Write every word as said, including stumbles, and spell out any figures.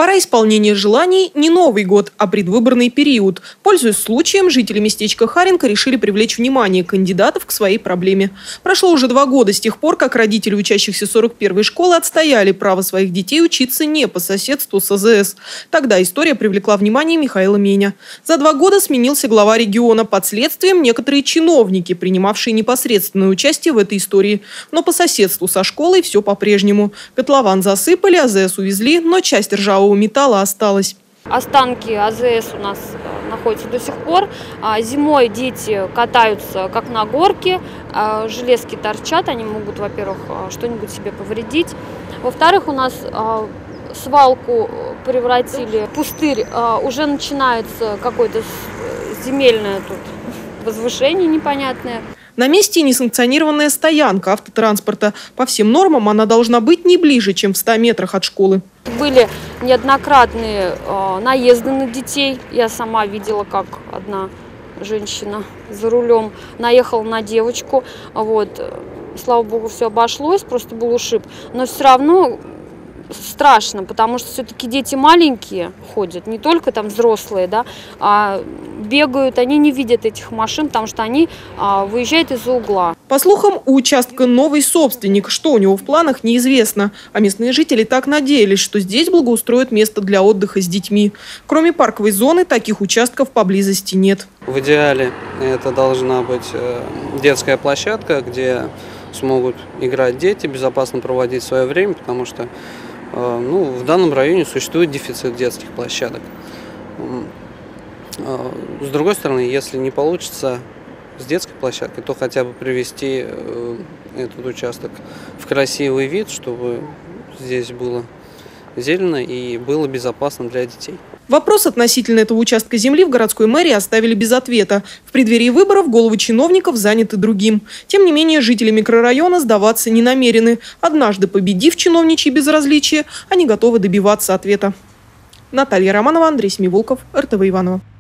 Пора исполнения желаний не Новый год, а предвыборный период. Пользуясь случаем, жители местечка Харенко решили привлечь внимание кандидатов к своей проблеме. Прошло уже два года с тех пор, как родители учащихся сорок первой школы отстояли право своих детей учиться не по соседству с А Зэ Эс. Тогда история привлекла внимание Михаила Меня. За два года сменился глава региона. Под следствием некоторые чиновники, принимавшие непосредственное участие в этой истории. Но по соседству со школой все по-прежнему. Котлован засыпали, А Зэ Эс увезли, но часть ржавого металла осталась. Останки А Зэ Эс у нас находятся до сих пор. Зимой дети катаются как на горке, железки торчат, они могут, во-первых, что-нибудь себе повредить. Во-вторых, у нас свалку превратили в пустырь, уже начинается какое-то земельное тут возвышение непонятное. На месте несанкционированная стоянка автотранспорта. По всем нормам она должна быть не ближе, чем в ста метрах от школы. Были неоднократные э, наезды на детей. Я сама видела, как одна женщина за рулем наехала на девочку. Вот. Слава богу, все обошлось, просто был ушиб. Но все равно страшно, потому что все-таки дети маленькие ходят, не только там взрослые, да, а бегают, они не видят этих машин, потому что они а, выезжают из-за угла. По слухам, у участка новый собственник. Что у него в планах, неизвестно. А местные жители так надеялись, что здесь благоустроят место для отдыха с детьми. Кроме парковой зоны, таких участков поблизости нет. В идеале это должна быть детская площадка, где смогут играть дети, безопасно проводить свое время, потому что ну, в данном районе существует дефицит детских площадок. С другой стороны, если не получится с детской площадкой, то хотя бы привести этот участок в красивый вид, чтобы здесь было зелено и было безопасно для детей. Вопрос относительно этого участка земли в городской мэрии оставили без ответа. В преддверии выборов головы чиновников заняты другим. Тем не менее, жители микрорайона сдаваться не намерены. Однажды победив чиновничье безразличие, они готовы добиваться ответа. Наталья Романова, Андрей Семиволков, Эр Тэ Вэ Иваново.